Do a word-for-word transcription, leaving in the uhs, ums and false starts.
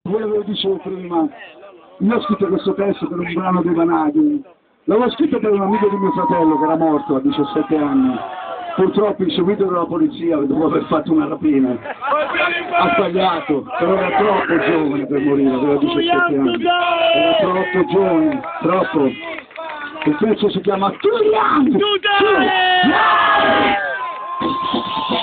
Quello che dicevo prima, io ho scritto questo testo per un brano dei Vanadi, l'avevo scritto per un amico di mio fratello che era morto a diciassette anni, purtroppo inseguito dalla polizia dopo aver fatto una rapina. Ha sbagliato, però era troppo giovane per morire, aveva diciassette anni, era troppo giovane, troppo. Il pezzo si chiama Too Young!